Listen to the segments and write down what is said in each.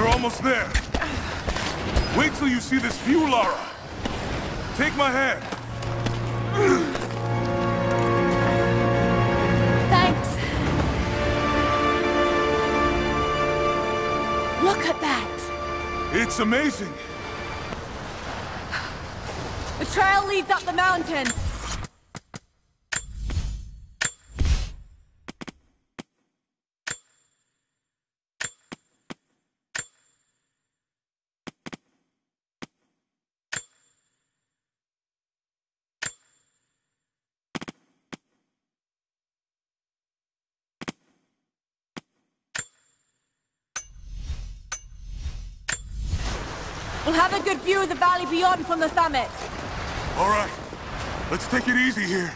You're almost there. Wait till you see this view, Lara. Take my hand. Thanks. Look at that. It's amazing. The trail leads up the mountain. We'll have a good view of the valley beyond from the summit. All right. Let's take it easy here.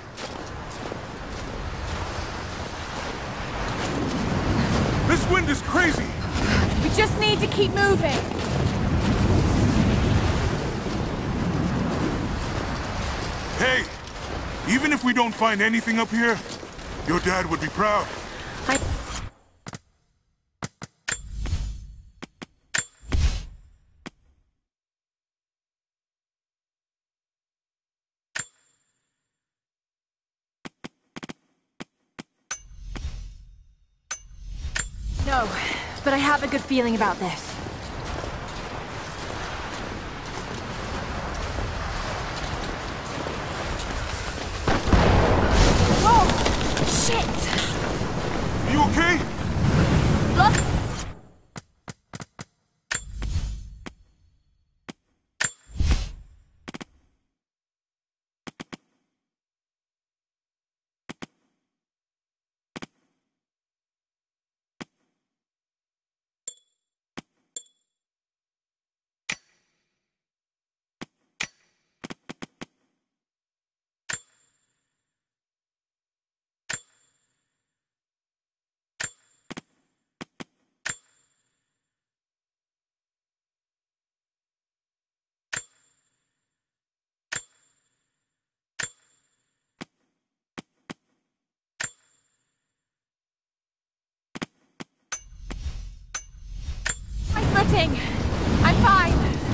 This wind is crazy. We just need to keep moving. Hey, even if we don't find anything up here, your dad would be proud. No, but I have a good feeling about this. Whoa! Shit! You okay? Look! Footing. I'm fine.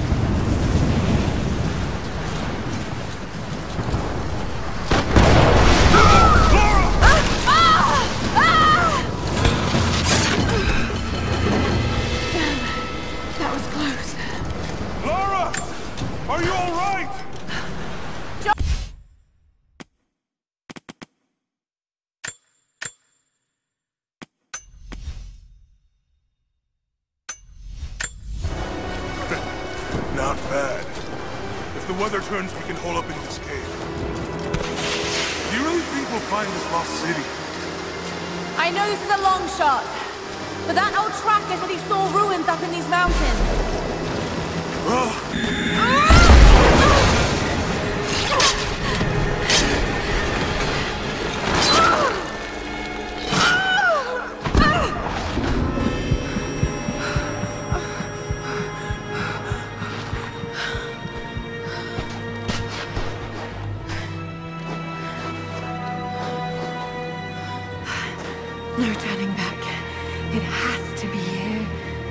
That was close. Lara! Are you all right? Not bad. If the weather turns, we can hole up in this cave. Do you really think we'll find this lost city? I know this is a long shot, but that old tracker said he saw ruins up in these mountains. No turning back. It has to be here.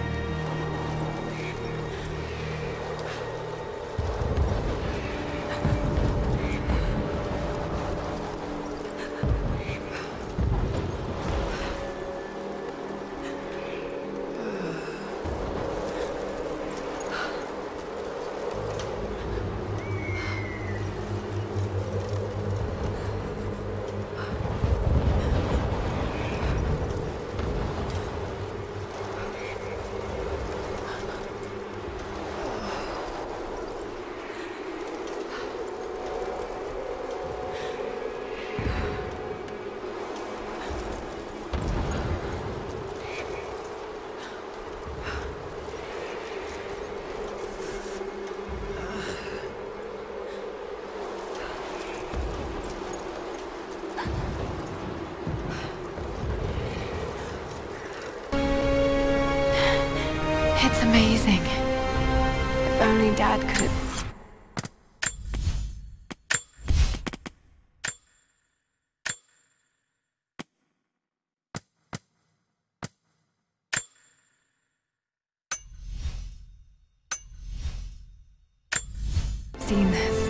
It's amazing. If only Dad could... seen this.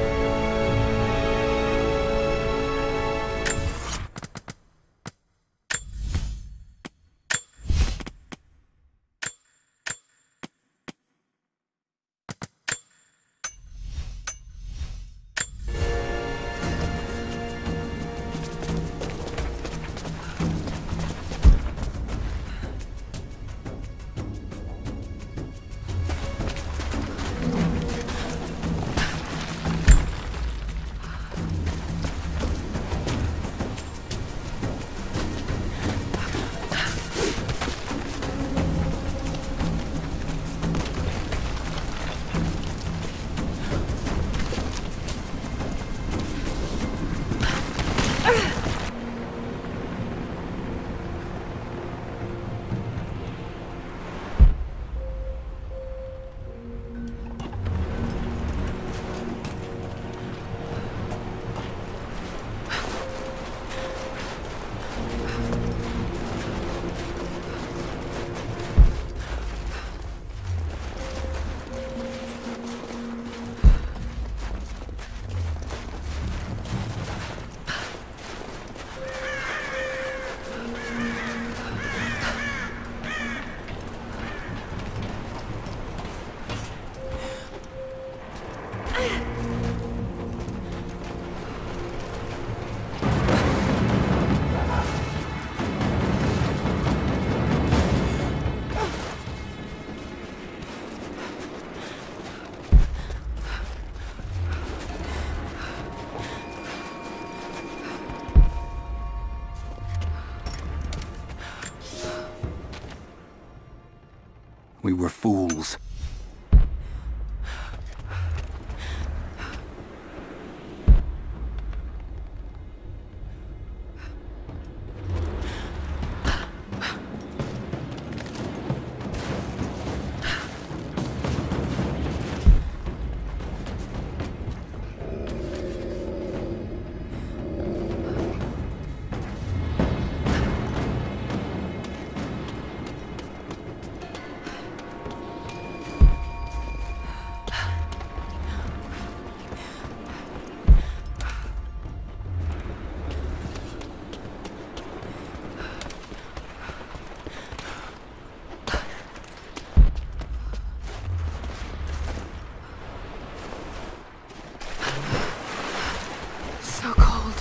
We were fools. So cold.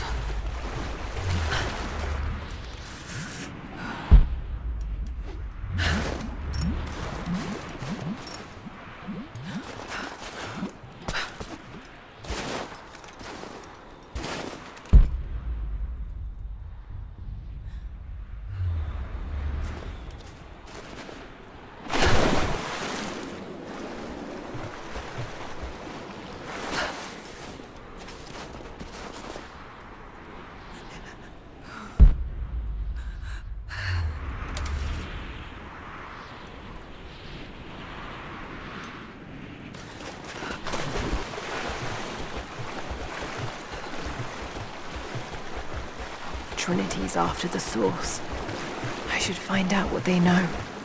Trinity's after the source. I should find out what they know.